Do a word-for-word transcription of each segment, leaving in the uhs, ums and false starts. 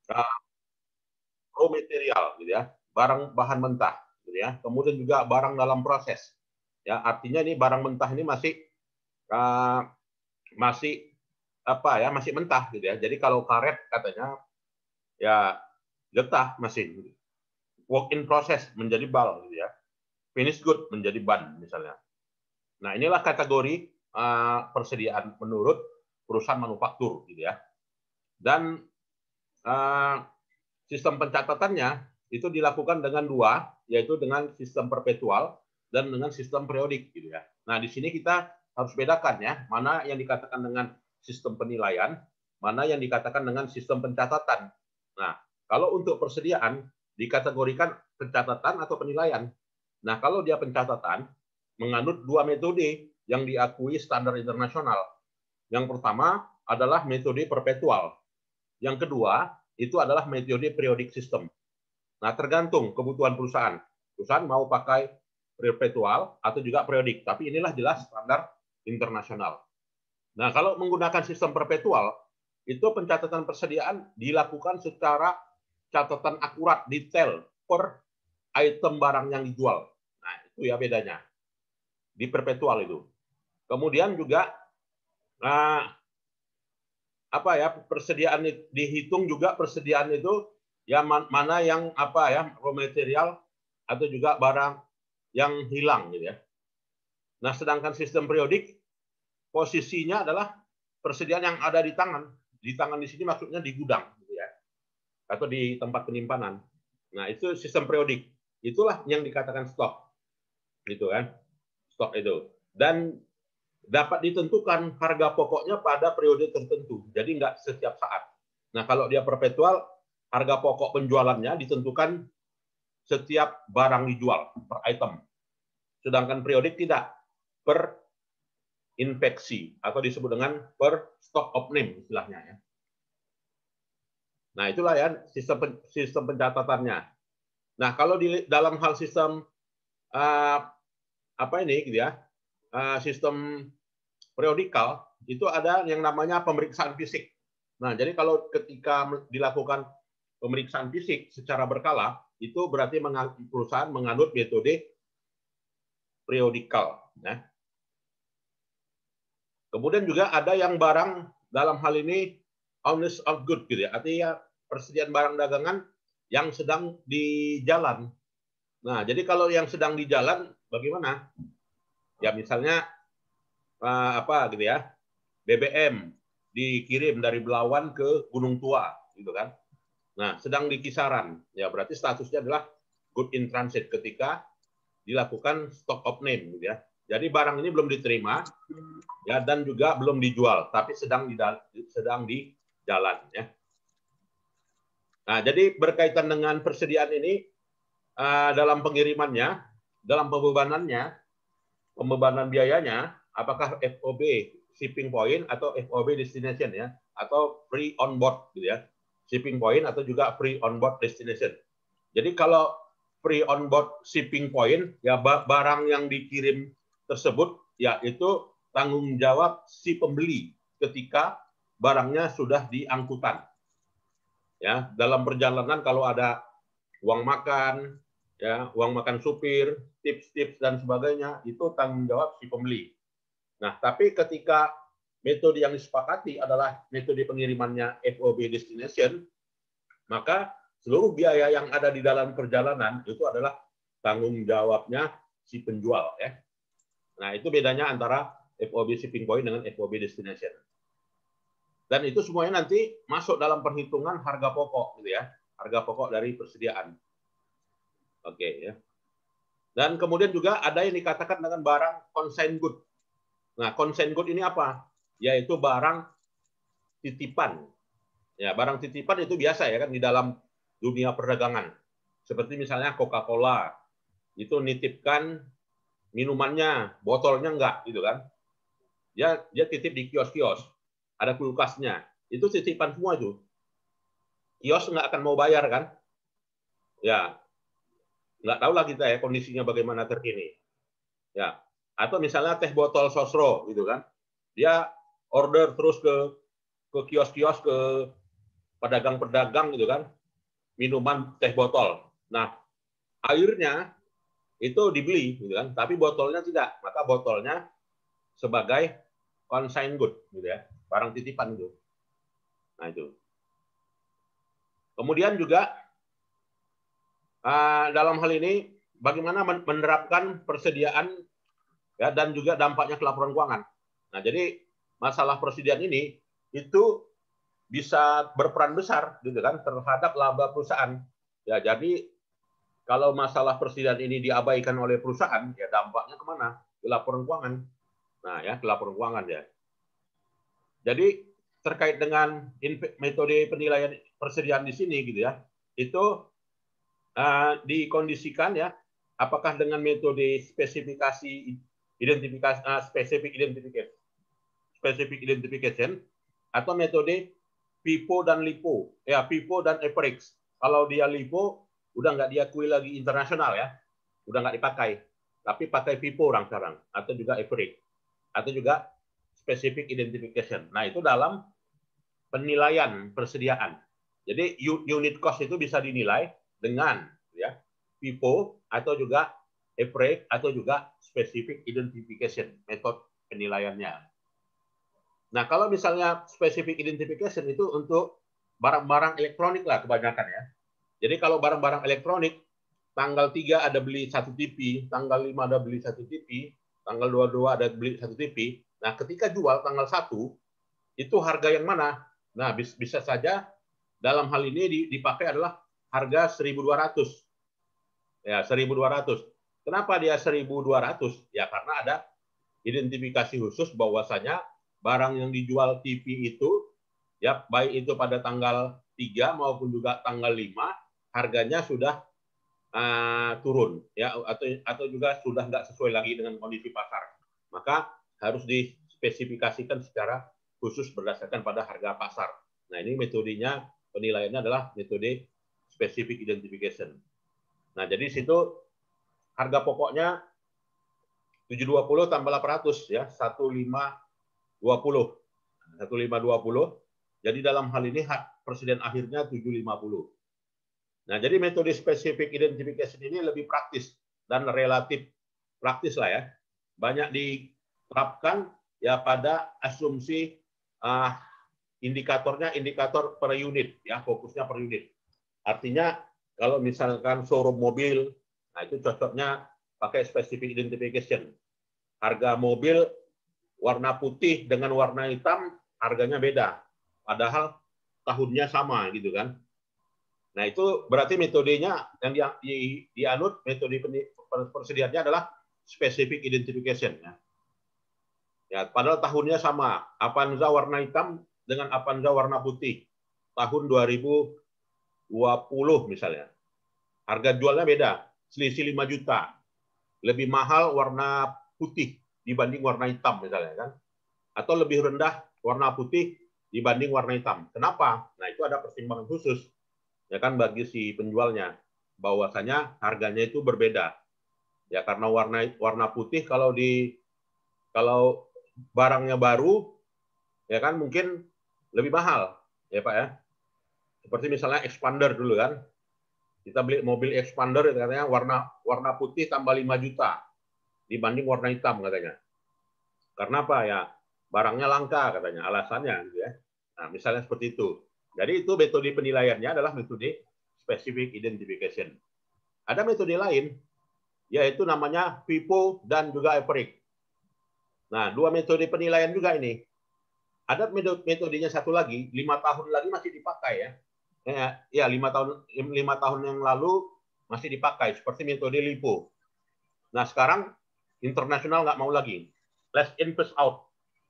uh, raw material, gitu ya, barang bahan mentah, gitu ya. Kemudian juga barang dalam proses, ya. Artinya ini barang mentah ini masih uh, masih apa ya, masih mentah, gitu ya. Jadi kalau karet katanya ya getah mesin, work in process menjadi bal, gitu ya. Finish good menjadi ban misalnya. Nah inilah kategori uh, persediaan menurut perusahaan manufaktur, gitu ya. Dan uh, sistem pencatatannya itu dilakukan dengan dua, yaitu dengan sistem perpetual dan dengan sistem periodik, gitu ya. Nah di sini kita harus bedakan ya, mana yang dikatakan dengan sistem penilaian, mana yang dikatakan dengan sistem pencatatan. Nah kalau untuk persediaan dikategorikan pencatatan atau penilaian. Nah kalau dia pencatatan menganut dua metode yang diakui standar internasional. Yang pertama adalah metode perpetual. Yang kedua itu adalah metode periodic system. Nah, tergantung kebutuhan perusahaan. Perusahaan mau pakai perpetual atau juga periodik, tapi inilah jelas standar internasional. Nah, kalau menggunakan sistem perpetual, itu pencatatan persediaan dilakukan secara catatan akurat, detail per item barang yang dijual. Nah, itu ya bedanya di perpetual itu. Kemudian juga nah, apa ya, persediaan dihitung juga persediaan itu ya mana yang apa ya, raw material atau juga barang yang hilang, gitu ya. Nah, sedangkan sistem periodik posisinya adalah persediaan yang ada di tangan. Di tangan di sini maksudnya di gudang, gitu ya, atau di tempat penyimpanan. Nah, itu sistem periodik. Itulah yang dikatakan stok, gitu kan? Stok itu. Dan dapat ditentukan harga pokoknya pada periode tertentu. Jadi nggak setiap saat. Nah, kalau dia perpetual, harga pokok penjualannya ditentukan setiap barang dijual per item. Sedangkan periodik tidak, per infeksi atau disebut dengan per stock of name istilahnya ya. Nah, itulah ya sistem sistem pencatatannya. Nah, kalau di dalam hal sistem uh, apa ini gitu ya, uh, sistem periodikal itu ada yang namanya pemeriksaan fisik. Nah, jadi kalau ketika dilakukan pemeriksaan fisik secara berkala, itu berarti perusahaan menganut metode periodikal. Ya. Kemudian juga ada yang barang dalam hal ini honest of good, gitu ya. Artinya persediaan barang dagangan yang sedang di jalan. Nah, jadi kalau yang sedang di jalan, bagaimana? Ya misalnya uh, apa gitu ya, B B M dikirim dari Belawan ke Gunung Tua, gitu kan. Nah, sedang di kisaran, ya berarti statusnya adalah good in transit ketika dilakukan stock of name, gitu ya. Jadi barang ini belum diterima, ya dan juga belum dijual, tapi sedang di sedang di jalan, ya. Nah, jadi berkaitan dengan persediaan ini uh, dalam pengirimannya, dalam pembebanannya, pembebanan biayanya, apakah F O B shipping point atau F O B destination ya, atau free on board gitu ya, shipping point atau juga free on board destination. Jadi kalau free on board shipping point ya barang yang dikirim tersebut ya itu tanggung jawab si pembeli ketika barangnya sudah di angkutan. Ya, dalam perjalanan kalau ada uang makan, ya, uang makan supir, tips-tips dan sebagainya, itu tanggung jawab si pembeli. Nah, tapi ketika metode yang disepakati adalah metode pengirimannya F O B destination, maka seluruh biaya yang ada di dalam perjalanan itu adalah tanggung jawabnya si penjual, ya. Nah, itu bedanya antara F O B shipping point dengan F O B destination. Dan itu semuanya nanti masuk dalam perhitungan harga pokok, gitu ya, harga pokok dari persediaan. Oke, ya. Dan kemudian juga ada yang dikatakan dengan barang consign good. Nah, consign good ini apa? Yaitu barang titipan. Ya, barang titipan itu biasa ya kan di dalam dunia perdagangan. Seperti misalnya Coca-Cola, itu nitipkan minumannya, botolnya enggak, gitu kan. Dia dia titip di kios-kios, ada kulkasnya. Itu titipan semua itu. Kios nggak akan mau bayar kan? Ya, nggak tahulah kita ya kondisinya bagaimana terkini. Ya, atau misalnya teh botol sosro gitu kan, dia order terus ke ke kios-kios, ke pedagang-pedagang gitu kan, minuman teh botol. Nah, airnya itu dibeli gitu kan, tapi botolnya tidak. Maka botolnya sebagai consign good gitu ya, barang titipan itu. Nah, itu. Kemudian juga uh, dalam hal ini bagaimana menerapkan persediaan ya dan juga dampaknya ke laporan keuangan. Nah, jadi masalah persediaan ini itu bisa berperan besar gitu kan terhadap laba perusahaan. Ya, jadi kalau masalah persediaan ini diabaikan oleh perusahaan, ya dampaknya kemana? Ke laporan keuangan. Nah, ya ke laporan keuangan ya. Jadi terkait dengan metode penilaian persediaan di sini gitu ya, itu uh, dikondisikan ya, apakah dengan metode spesifikasi identifikasi uh, spesifik identification, specific identification atau metode FIFO dan LIFO, ya FIFO dan Average. Kalau dia LIFO udah nggak diakui lagi internasional ya, udah nggak dipakai, tapi pakai FIFO orang sekarang, atau juga Average, atau juga specific identification. Nah, itu dalam penilaian persediaan. Jadi unit cost itu bisa dinilai dengan ya FIFO atau juga Average atau juga specific identification, metode penilaiannya. Nah, kalau misalnya specific identification itu untuk barang-barang elektronik lah kebanyakan ya. Jadi kalau barang-barang elektronik, tanggal tiga ada beli satu T V, tanggal lima ada beli satu T V, tanggal dua puluh dua ada beli satu T V. Nah, ketika jual tanggal satu, itu harga yang mana? Nah, bisa saja dalam hal ini dipakai adalah harga seribu dua ratus. Ya, seribu dua ratus. Kenapa dia seribu dua ratus? Ya, karena ada identifikasi khusus bahwasanya barang yang dijual T V itu, ya baik itu pada tanggal tiga maupun juga tanggal lima, harganya sudah uh, turun ya atau atau juga sudah nggak sesuai lagi dengan kondisi pasar. Maka harus dispesifikasikan secara khusus berdasarkan pada harga pasar. Nah, ini metodenya penilaiannya adalah metode specific identification. Nah, jadi situ harga pokoknya tujuh ratus dua puluh tambah delapan ratus ya, seribu lima ratus dua puluh. seribu lima ratus dua puluh. Jadi dalam hal ini persediaan akhirnya tujuh ratus lima puluh. Nah, jadi metode specific identification ini lebih praktis dan relatif praktis lah ya. Banyak diterapkan ya pada asumsi uh, indikatornya indikator per unit ya, fokusnya per unit. Artinya kalau misalkan showroom mobil, nah itu cocoknya pakai specific identification. Harga mobil warna putih dengan warna hitam harganya beda, padahal tahunnya sama gitu kan. Nah, itu berarti metodenya yang di, di, dianut metode persediaannya adalah specific identification ya. Ya, padahal tahunnya sama, Avanza warna hitam dengan Avanza warna putih tahun dua ribu dua puluh misalnya. Harga jualnya beda, selisih lima juta. Lebih mahal warna putih dibanding warna hitam misalnya kan. Atau lebih rendah warna putih dibanding warna hitam. Kenapa? Nah, itu ada pertimbangan khusus ya kan bagi si penjualnya, bahwasanya harganya itu berbeda. Ya karena warna warna putih kalau di kalau barangnya baru ya kan mungkin lebih mahal ya Pak ya. Seperti misalnya expander dulu kan. Kita beli mobil expander katanya warna warna putih tambah lima juta dibanding warna hitam katanya. Karena apa ya? Barangnya langka katanya, alasannya gitu ya. Nah, misalnya seperti itu. Jadi itu metode penilaiannya adalah metode specific identification. Ada metode lain, yaitu namanya FIFO dan juga Average. Nah, dua metode penilaian juga ini. Ada metodenya satu lagi, lima tahun lagi masih dipakai ya. Ya, lima tahun lima tahun yang lalu masih dipakai seperti metode LIFO. Nah, sekarang internasional nggak mau lagi. Last in, first out.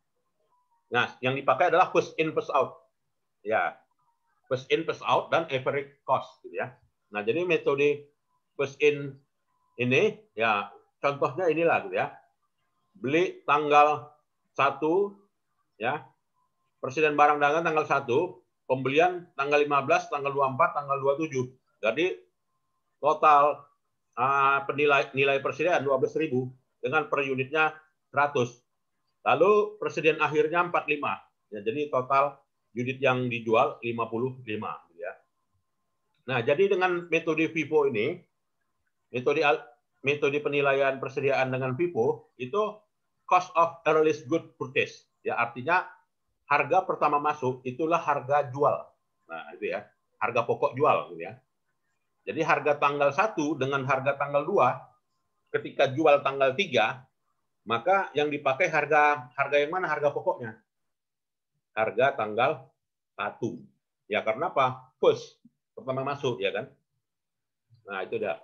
Nah, yang dipakai adalah first in, first out. Ya, first in, first out dan average cost gitu ya. Nah, jadi metode first in ini ya contohnya inilah gitu ya. Beli tanggal satu ya. Persediaan barang dagangan tanggal satu, pembelian tanggal lima belas, tanggal dua puluh empat, tanggal dua puluh tujuh. Jadi total uh, penilai nilai persediaan dua belas ribu dengan per unitnya seratus. Lalu persediaan akhirnya empat puluh lima. Ya, jadi total unit yang dijual lima puluh lima. Ya. Nah, jadi dengan metode FIFO ini, metode metode penilaian persediaan dengan FIFO itu cost of earliest good purchase. Ya, artinya harga pertama masuk itulah harga jual. Nah, itu ya, harga pokok jual gitu ya. Jadi harga tanggal satu dengan harga tanggal dua, ketika jual tanggal tiga, maka yang dipakai harga harga yang mana? Harga pokoknya. Harga tanggal satu. Ya karena apa? First, pertama masuk ya kan. Nah, itu dah.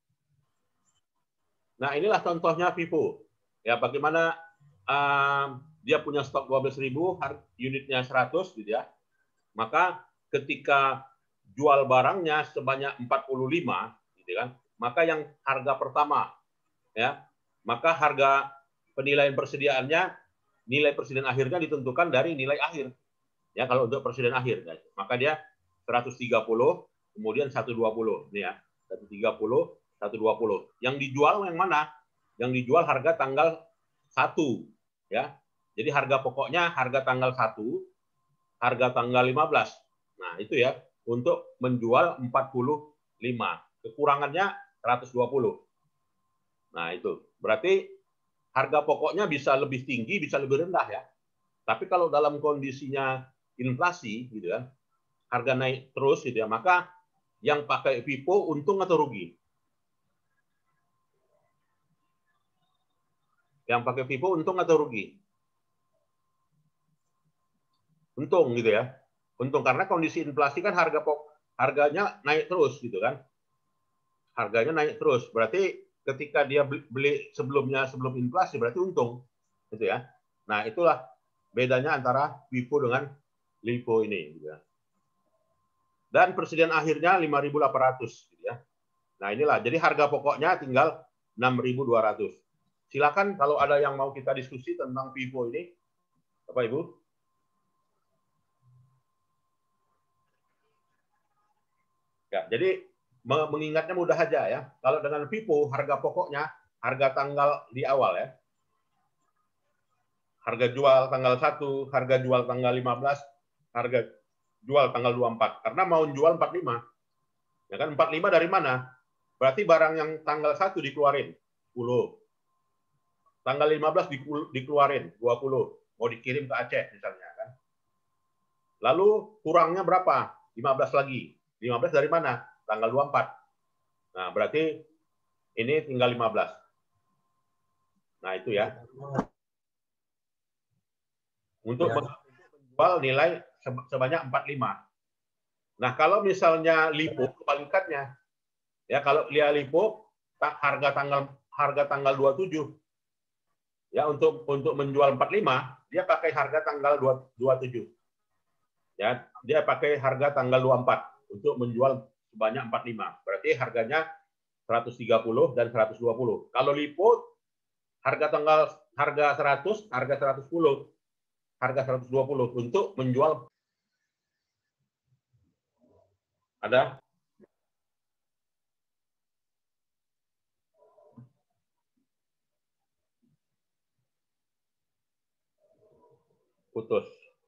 Nah, inilah contohnya FIFO. Ya, bagaimana uh, dia punya stok dua belas ribu, unitnya seratus gitu ya. Maka ketika jual barangnya sebanyak empat puluh lima gitu kan, maka yang harga pertama ya, maka harga penilaian persediaannya, nilai persediaan akhirnya ditentukan dari nilai akhir. Ya, kalau untuk persediaan akhir, guys. Maka dia seratus tiga puluh, kemudian seratus dua puluh. Nih ya, seratus tiga puluh, seratus dua puluh. Yang dijual yang mana? Yang dijual harga tanggal satu. Ya. Jadi harga pokoknya harga tanggal satu, harga tanggal lima belas. Nah, itu ya, untuk menjual empat puluh lima. Kekurangannya seratus dua puluh. Nah, itu. Berarti harga pokoknya bisa lebih tinggi, bisa lebih rendah ya. Tapi kalau dalam kondisinya inflasi gitu ya, harga naik terus gitu ya, maka yang pakai FIFO untung atau rugi? Yang pakai FIFO untung atau rugi? Untung gitu ya. Untung karena kondisi inflasi kan harga pok harganya naik terus gitu kan. Harganya naik terus. Berarti ketika dia beli sebelumnya sebelum inflasi berarti untung gitu ya. Nah, itulah bedanya antara FIFO dengan LIFO ini gitu ya. Dan persediaan akhirnya lima ribu delapan ratus gitu ya. Nah, inilah. Jadi harga pokoknya tinggal enam ribu dua ratus. Silakan kalau ada yang mau kita diskusi tentang FIFO ini, Bapak Ibu. Ya, jadi mengingatnya mudah aja ya. Kalau dengan FIFO harga pokoknya harga tanggal di awal ya. Harga jual tanggal satu, harga jual tanggal lima belas, harga jual tanggal dua puluh empat. Karena mau jual empat puluh lima. Ya kan empat puluh lima dari mana? Berarti barang yang tanggal satu dikeluarin sepuluh. Tanggal lima belas dikeluarin dua puluh. Mau dikirim ke Aceh misalnya kan. Lalu kurangnya berapa? lima belas lagi. lima belas dari mana? Tanggal dua puluh empat. Nah, berarti ini tinggal lima belas. Nah, itu ya. Untuk menjual nilai sebanyak empat puluh lima. Nah, kalau misalnya LIFO kebalikannya. Ya, kalau dia LIFO harga tanggal harga tanggal dua puluh tujuh. Ya, untuk untuk menjual empat puluh lima, dia pakai harga tanggal dua puluh tujuh. Ya, dia pakai harga tanggal dua puluh empat untuk menjual sebanyak empat puluh lima. Berarti harganya seratus tiga puluh dan seratus dua puluh. Kalau LIFO harga tanggal harga seratus, harga seratus sepuluh, harga seratus dua puluh untuk menjual. Ada? Putus.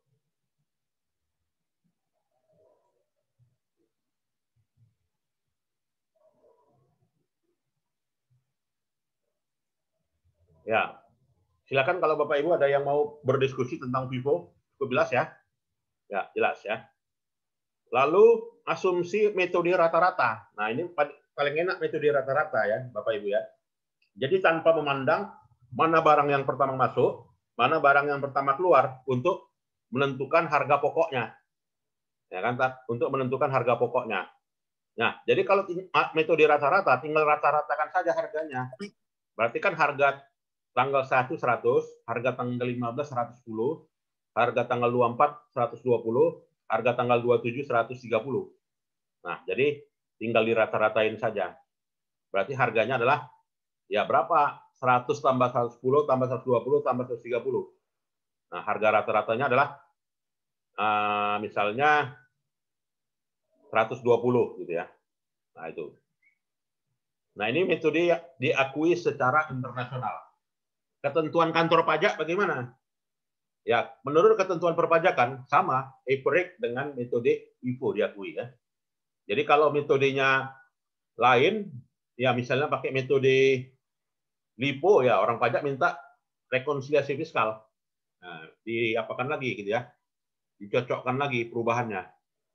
Ya, silakan kalau Bapak Ibu ada yang mau berdiskusi tentang FIFO, cukup jelas ya? Ya, jelas ya. Lalu asumsi metode rata-rata. Nah, ini paling enak metode rata-rata ya, Bapak Ibu ya. Jadi tanpa memandang mana barang yang pertama masuk, mana barang yang pertama keluar untuk menentukan harga pokoknya. Ya kan, untuk menentukan harga pokoknya. Nah, jadi kalau metode rata-rata tinggal rata-ratakan saja harganya. Berarti kan harga tanggal satu seratus, harga tanggal lima belas seratus sepuluh, harga tanggal dua puluh empat seratus dua puluh, harga tanggal dua puluh tujuh seratus tiga puluh. Nah, jadi tinggal dirata-ratain saja. Berarti harganya adalah ya berapa? seratus tambah seratus sepuluh tambah seratus dua puluh tambah seratus tiga puluh. Nah, harga rata-ratanya adalah uh, misalnya seratus dua puluh gitu ya. Nah, itu. Nah, ini metode diakui secara internasional. Ketentuan kantor pajak bagaimana? Ya, menurut ketentuan perpajakan sama EPREG dengan metode FIFO diakui ya. Jadi kalau metodenya lain, ya misalnya pakai metode LIFO ya orang pajak minta rekonsiliasi fiskal. Nah, diapakan lagi gitu ya. Dicocokkan lagi perubahannya.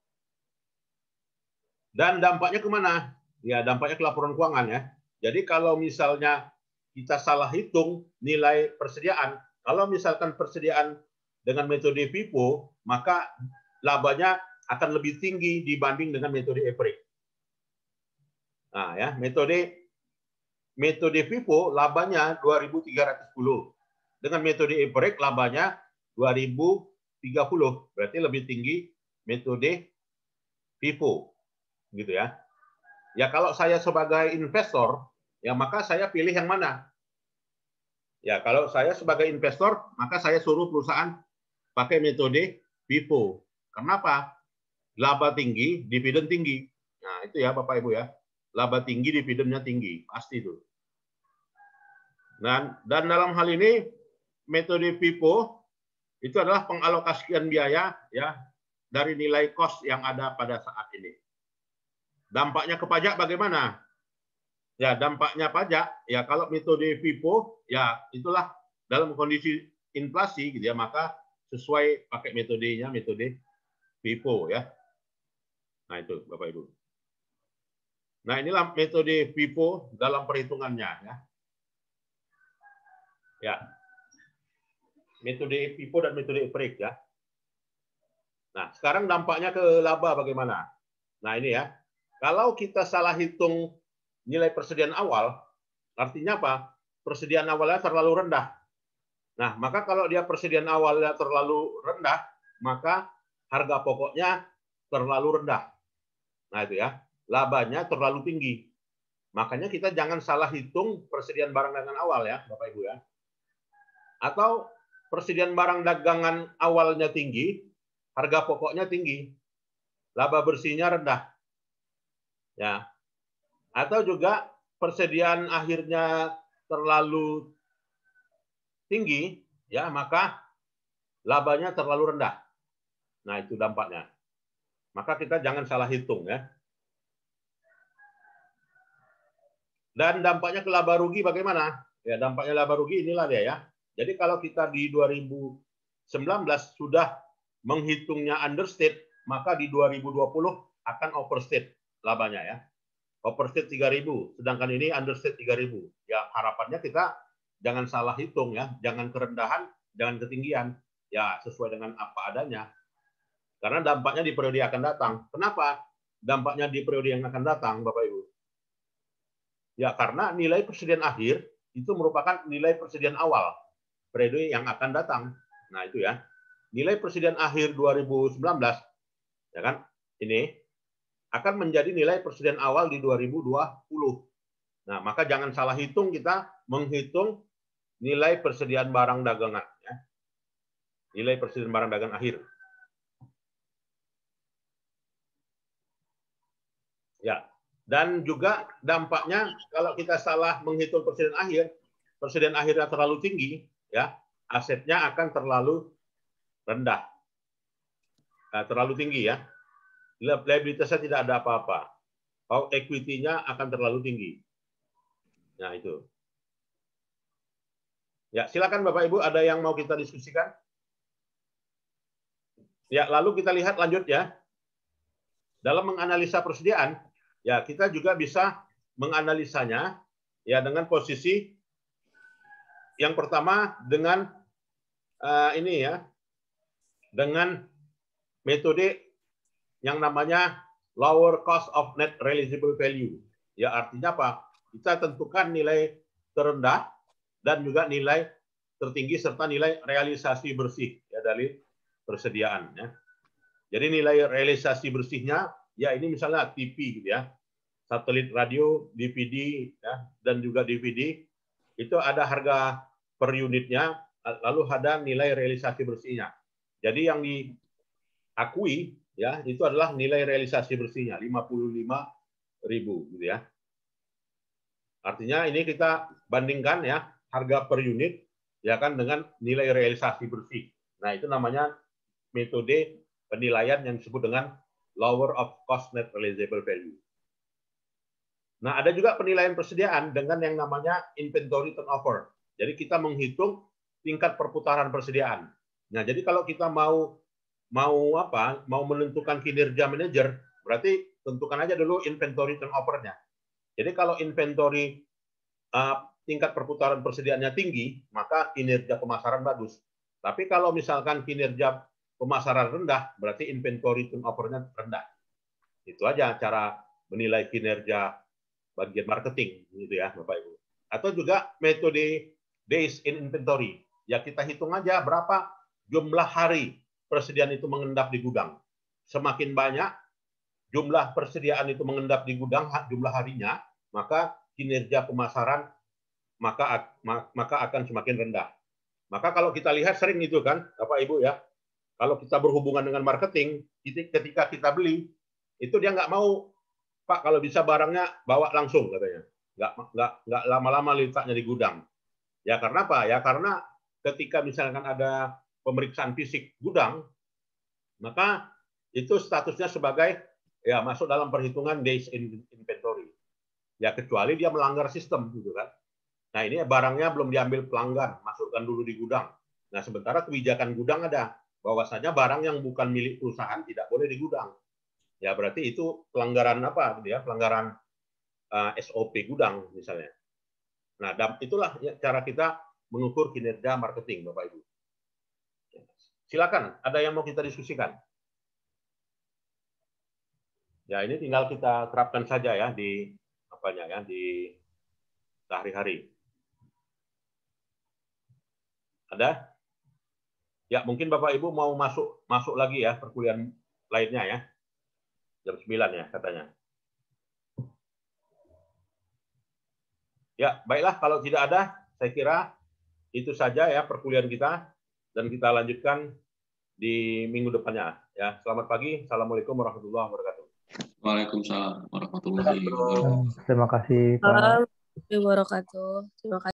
Dan dampaknya kemana? Ya dampaknya ke laporan keuangan ya. Jadi kalau misalnya kita salah hitung nilai persediaan, kalau misalkan persediaan dengan metode FIFO, maka labanya akan lebih tinggi dibanding dengan metode EPREG. Nah ya, metode metode FIFO labanya dua ribu tiga ratus sepuluh. Dengan metode EPREG labanya dua ribu tiga puluh. Berarti lebih tinggi metode FIFO. Gitu ya. Ya kalau saya sebagai investor, ya maka saya pilih yang mana? Ya kalau saya sebagai investor, maka saya suruh perusahaan pakai metode FIFO. Kenapa? Laba tinggi, dividen tinggi. Nah itu ya Bapak Ibu ya. Laba tinggi, dividennya tinggi. Pasti itu. Dan, dan dalam hal ini, metode FIFO itu adalah pengalokasian biaya ya dari nilai cost yang ada pada saat ini. Dampaknya ke pajak bagaimana? Ya, dampaknya pajak, ya kalau metode FIFO, ya itulah dalam kondisi inflasi, gitu ya, maka sesuai pakai metodenya, metode FIFO, ya. Nah, itu, Bapak Ibu. Nah, inilah metode FIFO dalam perhitungannya, ya. Ya. Metode FIFO dan metode EPREG, ya. Nah, sekarang dampaknya ke laba bagaimana? Nah, ini ya. Kalau kita salah hitung nilai persediaan awal, artinya apa? Persediaan awalnya terlalu rendah. Nah, maka kalau dia persediaan awalnya terlalu rendah, maka harga pokoknya terlalu rendah. Nah, itu ya. Labanya terlalu tinggi. Makanya kita jangan salah hitung persediaan barang dagangan awal ya, Bapak Ibu ya. Atau persediaan barang dagangan awalnya tinggi, harga pokoknya tinggi. Laba bersihnya rendah. Ya. Atau juga persediaan akhirnya terlalu tinggi, ya maka labanya terlalu rendah. Nah, itu dampaknya. Maka kita jangan salah hitung ya. Dan dampaknya ke laba rugi bagaimana? Ya, dampaknya laba rugi inilah dia ya. Jadi kalau kita di dua ribu sembilan belas sudah menghitungnya understate, maka di dua ribu dua puluh akan overstate labanya ya. Overstate tiga ribu, sedangkan ini understate tiga ribu. Ya, harapannya kita jangan salah hitung ya, jangan kerendahan, jangan ketinggian. Ya, sesuai dengan apa adanya. Karena dampaknya di periode yang akan datang. Kenapa? Dampaknya di periode yang akan datang, Bapak Ibu. Ya, karena nilai persediaan akhir itu merupakan nilai persediaan awal periode yang akan datang. Nah, itu ya. Nilai persediaan akhir dua ribu sembilan belas ya kan? Ini akan menjadi nilai persediaan awal di dua ribu dua puluh. Nah, maka jangan salah hitung kita menghitung nilai persediaan barang dagangan ya. Nilai persediaan barang dagangan akhir. Ya. Dan juga dampaknya kalau kita salah menghitung persediaan akhir, persediaan akhirnya terlalu tinggi, ya, asetnya akan terlalu rendah. Nah, terlalu tinggi ya. Liabilitasnya tidak ada apa-apa. Kalau equity-nya akan terlalu tinggi. Nah, itu. Ya, silakan Bapak Ibu, ada yang mau kita diskusikan? Ya, lalu kita lihat lanjut ya. Dalam menganalisa persediaan, ya kita juga bisa menganalisanya ya dengan posisi yang pertama dengan uh, ini ya, dengan metode yang namanya lower cost of net realizable value. Ya artinya apa? Kita tentukan nilai terendah dan juga nilai tertinggi serta nilai realisasi bersih ya dari persediaan ya. Jadi nilai realisasi bersihnya ya ini misalnya T V gitu ya. Satelit radio, D V D ya, dan juga D V D itu ada harga per unitnya, lalu ada nilai realisasi bersihnya. Jadi yang diakui ya itu adalah nilai realisasi bersihnya lima puluh lima ribu gitu ya. Artinya ini kita bandingkan ya harga per unit ya kan dengan nilai realisasi bersih. Nah, itu namanya metode penilaian yang disebut dengan lower of cost net realizable value. Nah, ada juga penilaian persediaan dengan yang namanya inventory turnover. Jadi kita menghitung tingkat perputaran persediaan. Nah, jadi kalau kita mau mau apa? Mau menentukan kinerja manajer, berarti tentukan aja dulu inventory turnover-nya. Jadi kalau inventory uh, tingkat perputaran persediaannya tinggi, maka kinerja pemasaran bagus. Tapi kalau misalkan kinerja pemasaran rendah, berarti inventory turnover-nya rendah. Itu aja cara menilai kinerja bagian marketing, gitu ya, Bapak Ibu. Atau juga metode days in inventory. Ya kita hitung aja berapa jumlah hari persediaan itu mengendap di gudang. Semakin banyak jumlah persediaan itu mengendap di gudang, jumlah harinya, maka kinerja pemasaran maka maka akan semakin rendah. Maka kalau kita lihat sering itu kan, Bapak Ibu ya, kalau kita berhubungan dengan marketing, ketika kita beli, itu dia nggak mau, Pak, kalau bisa barangnya bawa langsung katanya, nggak nggak nggak lama-lama letaknya di gudang. Ya karena apa? Ya karena ketika misalkan ada pemeriksaan fisik gudang, maka itu statusnya sebagai ya masuk dalam perhitungan days in inventory. Ya kecuali dia melanggar sistem gitu kan. Nah ini barangnya belum diambil pelanggan, masukkan dulu di gudang. Nah sementara kebijakan gudang ada, bahwasanya barang yang bukan milik perusahaan tidak boleh di gudang. Ya berarti itu pelanggaran apa? Ya pelanggaran uh, S O P gudang misalnya. Nah dan itulah cara kita mengukur kinerja marketing, Bapak Ibu. Silakan, ada yang mau kita diskusikan? Ya ini tinggal kita terapkan saja ya di apanya ya di sehari-hari. Ada? Ya, mungkin Bapak Ibu mau masuk masuk lagi ya perkuliahan lainnya ya. Jam sembilan ya katanya. Ya, baiklah kalau tidak ada, saya kira itu saja ya perkuliahan kita dan kita lanjutkan di minggu depannya ya. Selamat pagi. Assalamualaikum warahmatullahi wabarakatuh. Waalaikumsalam warahmatullahi wabarakatuh. Terima kasih, Pak. Assalamualaikum warahmatullahi wabarakatuh. Terima kasih.